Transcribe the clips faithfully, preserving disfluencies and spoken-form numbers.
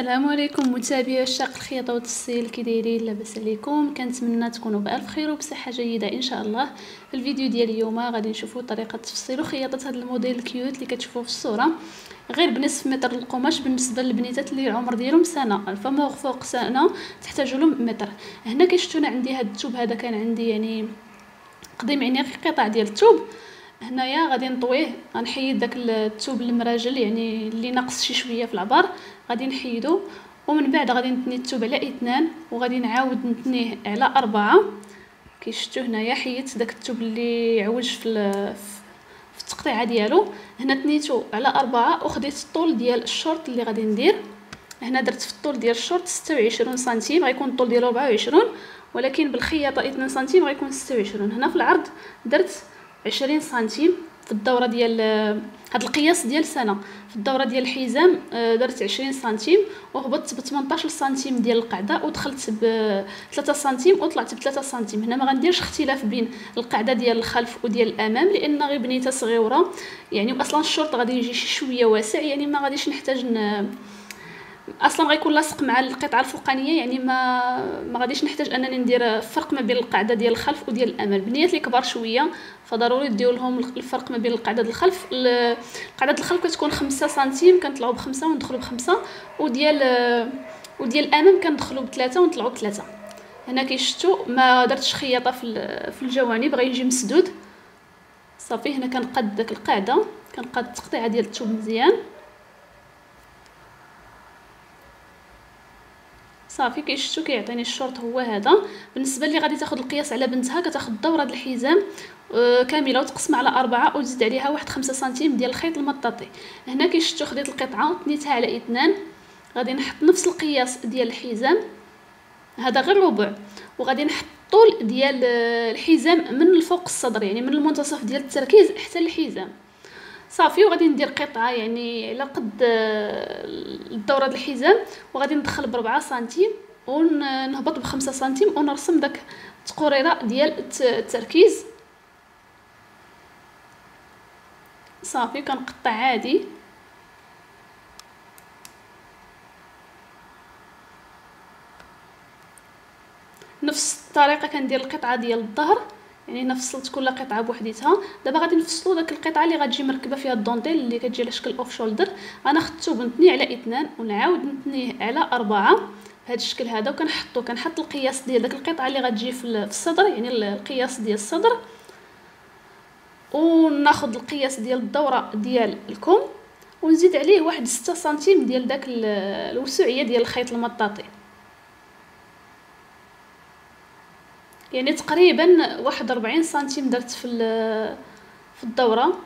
السلام عليكم متابعي عشاق الخياطه والتسييل، كي دايرين؟ لاباس عليكم؟ كنتمنى تكونوا بالف خير وبصحه جيده ان شاء الله. في الفيديو ديال اليوم غادي نشوفوا طريقه تفصيل وخياطه هذا الموديل الكيوت اللي كتشوفوه في الصوره، غير بنصف متر القماش بالنسبه للبنيتات اللي العمر ديالهم سنه، فما فوق سنه تحتاجوا لهم متر. هنا كيشفتونا عندي هذا الثوب، هذا كان عندي يعني قديم، يعني غير قطع ديال الثوب. هنايا غادي نطويه، غنحيد داك الثوب المراجل يعني اللي ناقص شي شويه في العبار، غادي نحيدو، ومن بعد غادي نتني الثوب على اثنان وغادي نعاود نتنيه على أربعة. كي شفتوا هنايا حيدت داك الثوب اللي عوج في في التقطيعه ديالو. هنا تنيتو على أربعة وخديت الطول ديال الشورت اللي غادي ندير. هنا درت في الطول ديال الشورت ستة وعشرين سنتيم، غيكون الطول ديالو أربعة وعشرين، ولكن بالخياطه اثنين سنتيم غيكون ستة وعشرين. هنا في العرض درت عشرين سنتيم في الدوره ديال هاد القياس ديال سنه. في الدوره ديال الحزام درت عشرين سنتيم وهبطت ب ثمنطاش سنتيم ديال القاعده ودخلت ب ثلاثة سنتيم وطلعت ب ثلاثة سنتيم. هنا ما غنديرش اختلاف بين القاعده ديال الخلف وديال الامام لان غير بنيته صغيره يعني، واصلا الشورت غادي يجي شي شويه واسع يعني ما غاديش نحتاج ن... اصلا غيكون لاصق مع القطعه الفوقانيه يعني ما ما غاديش نحتاج انني ندير فرق ما بين القاعده ديال الخلف وديال الامام. البنيات اللي كبار شويه فضروري ديروا لهم الفرق ما بين القاعده ديال الخلف. قاعده الخلف كتكون خمسة سنتيم كنطلعوا بخمسة وندخلوا بخمسة، وديال وديال الامام كندخلوا بثلاثة ونطلعوا بثلاثة. هنا كيشفتوا ما درتش خياطه في في الجوانب، غيجي مسدود صافي. هنا كنقاد داك القاعده، كنقاد التقطيعه ديال الثوب مزيان صافي. كيشفتوا كيعطيني الشورت هو هذا. بالنسبه اللي غادي تاخذ القياس على بنتها كتاخذ دوره د الحزام كامله وتقسم على أربعة وتزيد عليها واحد خمسة سنتيم ديال الخيط المطاطي. هنا كيشفتوا خديت القطعه تنيتها على اثنان، غادي نحط نفس القياس ديال الحزام، هذا غير ربع، وغادي نحط طول ديال الحزام من الفوق الصدر يعني من المنتصف ديال التركيز حتى الحزام صافي. وغادي ندير قطعه يعني على قد الدوره ديال الحزام وغادي ندخل بربعة سنتيم ونهبط بخمسة سنتيم ونرسم داك التقريره ديال التركيز صافي. كنقطع عادي نفس الطريقه كندير القطعه ديال الظهر يعني نفصلت كل قطعه بوحديتها. دابا غادي نفصلوا داك القطعه اللي غتجي مركبه فيها الدونتيل اللي كتجي على شكل اوف شولدر. غناخذ الثوب نتنيه على اثنان ونعاود نتنيه على أربعة بهذا الشكل هذا، وكنحطو كنحط القياس ديال داك القطعه اللي غتجي في الصدر يعني القياس ديال الصدر، وناخذ القياس ديال الدوره ديال الكم ونزيد عليه واحد ستة سنتيم ديال داك الوسعيه ديال الخيط المطاطي يعني تقريبا واحد أربعين سنتيم درت في في الدوره.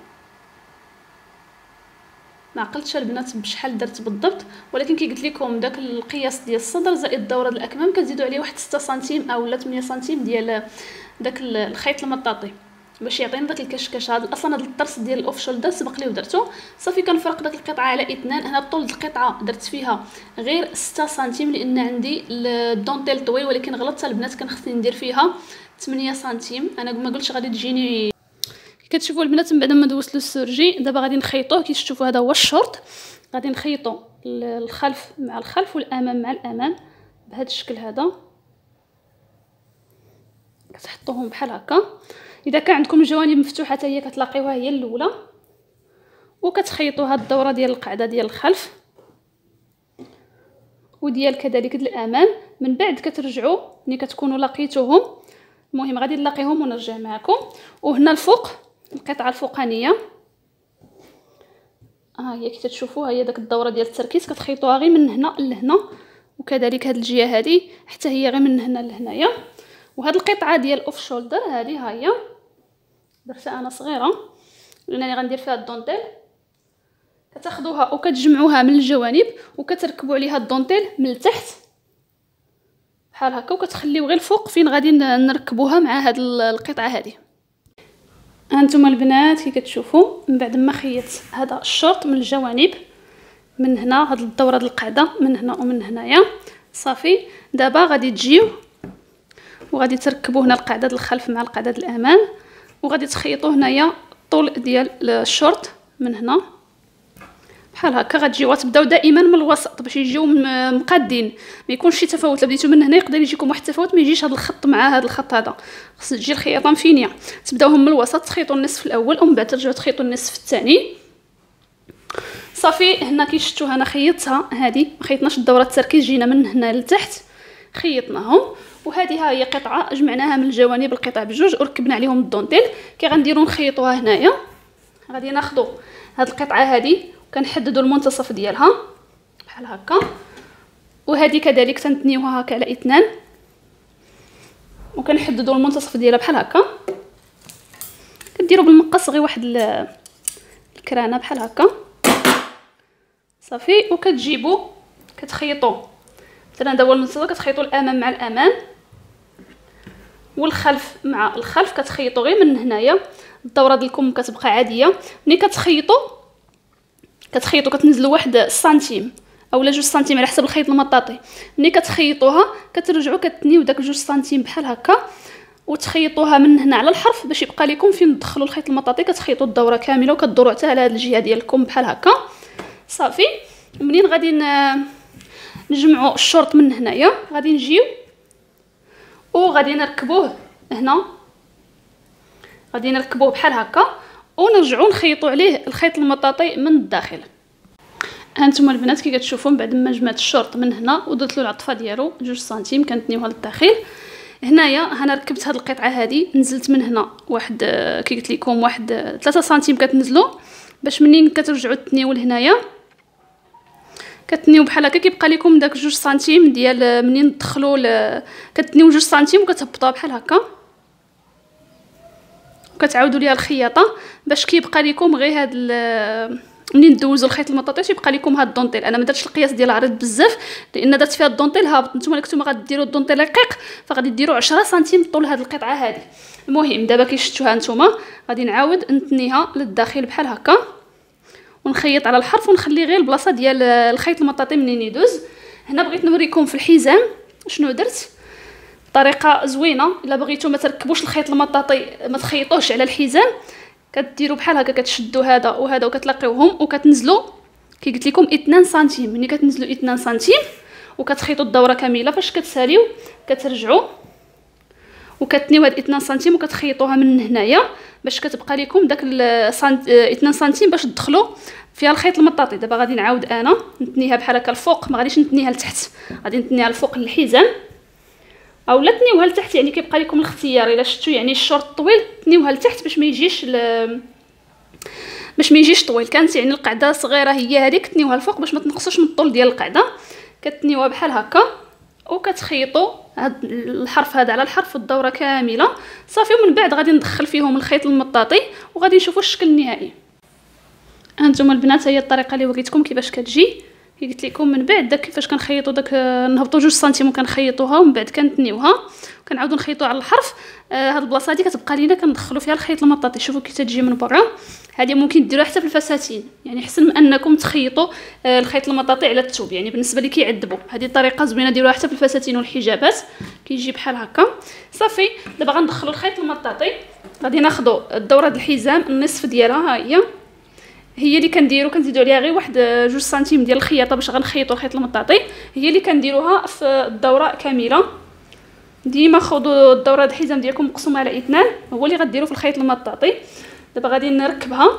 ما عقلتش البنات بشحال درت بالضبط، ولكن كي قلت لكم داك القياس ديال الصدر زائد الدوره ديال الاكمام كتزيدوا عليه واحد ستة سنتيم او ثمانية سنتيم ديال داك الخيط المطاطي باش يعطينا داك الكشكش. هذا اصلا هذا الطرس ديال الاوف شولدر سبق لي ودرتو صافي. كنفرق داك القطعه على اثنان. هنا طول القطعه درت فيها غير ستة سنتيم لان عندي الدونتيل طويل، ولكن غلطت البنات كان خصني ندير فيها ثمانية سنتيم. انا ما قلتش غادي تجيني كتشوفوا البنات من بعد ما دوزت له السورجي. دابا غادي نخيطوه كي تشوفوا هذا هو الشورت، غادي نخيطو الخلف مع الخلف والامام مع الامام بهذا الشكل هذا. كتحطوهم بحال هكا. اذا كان عندكم الجوانب مفتوحه حتى هي كتلاقيوها هي الاولى، وكتخيطوا هاد الدوره ديال القاعده ديال الخلف وديال كذلك ديال الامام. من بعد كترجعوا ملي كتكونوا لقيتوهم، المهم غادي نلاقيهم ونرجع معكم. وهنا الفوق القطعه الفوقانيه ها هي كي تشوفوا، هي داك الدوره ديال التركيز كتخيطوها غير من هنا لهنا، وكذلك هاد الجهه هذه حتى هي غير من هنا لهنايا. وهاد القطعه ديال اوف شولدر هذه ها هي درتها انا صغيره لانني غندير فيها الدونتيل. كتاخذوها وكتجمعوها من الجوانب وكتركبوا عليها الدونتيل من التحت بحال هكا، وكتخليو غير الفوق فين غادي نركبوها مع هاد القطعه هذه. هانتوما البنات كي كتشوفوا من بعد ما خيطت هذا الشورت من الجوانب من هنا، هاد الدوره ديال القاعده من هنا ومن هنايا صافي. دابا غادي تجيو وغادي تركبوا هنا القاعده ديال الخلف مع القاعده ديال الامام، وغادي تخيطوا هنايا الطول ديال الشورت من هنا بحال هكا. غتجيو غتبداو دائما من الوسط باش يجيو مقادين، ما يكونش شي تفاوت. بديتو من هنا يقدر يجيكم واحد التفاوت، ما يجيش هذا الخط مع هذا الخط هذا. خص تجي الخياطه مفينيه. تبداوهم من الوسط، تخيطوا النصف الاول ومن بعد ترجعوا تخيطوا النصف الثاني. صافي هنا كي شفتوها انا خيطتها هذه، ما خيطناش الدوره التركيز، جينا من هنا لتحت خيطناهم. وهذه ها هي قطعه جمعناها من الجوانب القطع بجوج وركبنا عليهم الدونتيل. كي غنديروا نخيطوها هنايا، غادي ناخذوا هاد القطعه هذه وكنحددوا المنتصف ديالها بحال هكا، وهذه كذلك تنتنيوها هكا على اثنان وكنحددوا المنتصف ديالها بحال هكا. كديروا بالمقص غير واحد الكرانه بحال هكا صافي. وكتجيبوا كتخيطوا مثلا هذا هو المنتصف، كتخيطوا الامام مع الامام والخلف مع الخلف، كتخيطوا غير من هنايا. الدوره ديالكم كتبقى عاديه. ملي كتخيطوا كتخيطوا كتنزلوا واحد السنتيم اولا جوج سنتيم على حسب الخيط المطاطي. ملي كتخيطوها كترجعوا كتنيو داك جوج سنتيم بحال هكا وتخيطوها من هنا على الحرف باش يبقى لكم فين تدخلوا الخيط المطاطي. كتخيطوا الدوره كامله وكدوروا حتى على هذه الجهه ديالكم بحال هكا صافي. منين غادي نجمعوا الشرط من هنايا، غادي نجيو وغادي نركبوه هنا، غادي نركبوه بحال هكا ونرجعوا نخيطوا عليه الخيط المطاطي من الداخل. هانتوما البنات كي كتشوفوا بعد ما جمعت الشرط من هنا ودرت له العطفه ديالو جوج سنتيم كنتنيوها للداخل. هنايا انا ركبت هاد القطعه هذه، نزلت من هنا واحد كي قلت لكم واحد ثلاثة سنتيم كتنزلوا باش منين كترجعوا تنيو لهنايا كتنيو بحال هكا. كيبقى لكم داك جوج سنتيم ديال منين تدخلوا ل... كتنيو جوج سنتيم وكتهبطوها بحال هكا وكتعاودوا ليها الخياطه باش كيبقى لكم غير هاد ال... منين دوزوا الخيط المطاطي يبقى لكم هاد الدونتيل. انا ما درتش القياس ديال عريض بزاف لان درت فيها الدونتيل هابط. نتوما اللي كنتو غاديروا الدونتيل رقيق فغادي ديروا عشرة سنتيم طول هاد القطعه هذه. المهم دابا كي شفتوها نتوما غادي نعاود نتنيها للداخل بحال هكا ونخيط على الحرف ونخلي غير البلاصه ديال الخيط المطاطي منين يدوز. هنا بغيت نوريكم في الحزام شنو درت طريقه زوينه. الا بغيتو ما تركبوش الخيط المطاطي ما تخيطوش على الحزام، كديروا بحال هكا كتشدوا هذا وهذا وكتلاقيوهم وكتنزلوا كي قلت لكم اثنين سنتيم. ملي كتنزلوا اثنين سنتيم وكتخيطوا الدوره كامله فاش كتساليو كترجعوا وكتنيو هاد اثنين سنتيم وكتخيطوها من هنايا باش كتبقى لكم داك اثنين سنتيم باش تدخلوا فيها الخيط المطاطي. دابا غادي نعاود انا نتنيها بحال هكا الفوق، ما غاديش نتنيها لتحت، غادي نتنيها الفوق للحزام اولا تنيوها لتحت. يعني كيبقى لكم الاختيار الا شفتوا يعني الشورت طويل تنيوها لتحت باش ما يجيش ل... باش ما يجيش طويل. كانت يعني القاعده صغيره هي هذيك تنيوها الفوق باش ما تنقصوش من الطول ديال القاعده. كتنيوها بحال هكا وكتخيطوا هاد الحرف هذا على الحرف الدوره كامله صافي. ومن بعد غادي ندخل فيهم الخيط المطاطي وغادي نشوفوا الشكل النهائي. هانتوما البنات هي الطريقه اللي وريتكم كيفاش كتجي. كي قلت لكم من بعد داك كيفاش كنخيطوا داك نهبطوا جوج سنتيم وكنخيطوها ومن بعد كنتنيوها وكنعاودوا نخيطوا على الحرف. آه هاد البلاصه هادي كتبقى لينا كندخلوا فيها الخيط المطاطي. شوفوا كي تجي من برا. هذه ممكن ديروها حتى في الفساتين، يعني احسن من انكم تخيطوا آه الخيط المطاطي على الثوب، يعني بالنسبه لي كيعذبوا. هذه الطريقه زوينه ديروها حتى في الفساتين والحجابات كيجي بحال هكا صافي. دابا غندخلوا الخيط المطاطي. غادي ناخذوا الدوره د الحزام النصف ديالها، ها هي هي اللي كنديروا كنزيدوا عليها غير واحد جوج سنتيم ديال الخياطه باش غنخيطوا الخيط المطاطي. هي اللي كنديروها في الدوره كامله. ديما خذوا الدوره د الحزام ديالكم مقسومه على اثنان، هو اللي غديروا في الخيط المطاطي. دابا غادي نركبها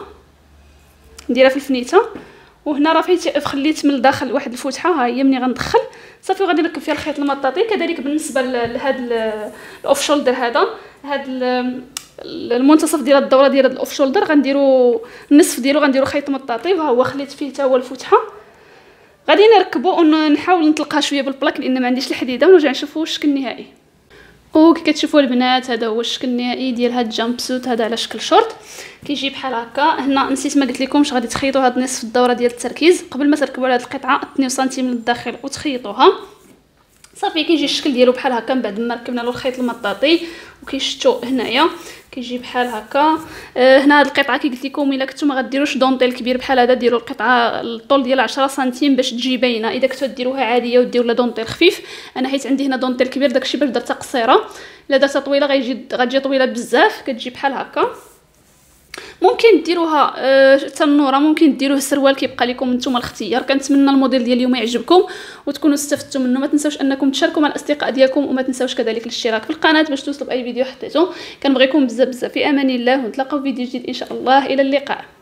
نديرها في الفنيته. وهنا راه فيت خليت من الداخل واحد الفتحه، ها هي مني غندخل صافي وغادي نركب فيها الخيط المطاطي. كذلك بالنسبه لهذا الاوف شولدر، هذا هذا المنتصف ديال الدوره ديال الاوف شولدر غنديروا النصف ديالو غنديروا خيط مطاطي وها هو خليت فيه حتى هو الفتحه. غادي نركبوا ونحاول نطلقها شويه بالبلاك لان ما عنديش الحديده ونرجع نشوفوا الشكل النهائي. وكي كتشوفوا البنات هذا هو الشكل النهائي ديال هاد الجامب سوت هذا على شكل شورت. كيجي بحال هكا. هنا نسيت ما قلت لكمش غادي تخيطوا هاد نصف الدوره ديال التركيز قبل ما تركبوا على هاد القطعه اثنين سنتيم للداخل وتخيطوها صافي. كيجي الشكل ديالو بحال هكا من بعد ما ركبنا له الخيط المطاطي. وكيشتو هنايا كيجي بحال هكا. آه هنا هاد القطعه كي قلت لكم الا كنتو ما غديروش دونتيل كبير بحال هذا ديروا القطعه الطول ديال عشرة سنتيم باش تجي باينه. اذا كنتو ديروها عاديه وديروا لها دونتيل خفيف، انا حيت عندي هنا دونتيل كبير داكشي باش درتها قصيره. الا درتها طويله غيجي غتجي طويله بزاف كتجي بحال هكا. ممكن ديروها آه تنوره، ممكن ديروه سروال، كيبقى لكم نتوما الاختيار. كنتمنى الموديل ديال اليوم يعجبكم وتكونوا استفدتوا منه. ما تنساوش انكم تشاركوا مع الاصدقاء ديالكم، وما تنساوش كذلك الاشتراك في القناه باش توصلوا باي فيديو حطيتو. كنبغيكم بزاف بزاف، في امان الله، ونتلاقاو في فيديو جديد ان شاء الله. الى اللقاء.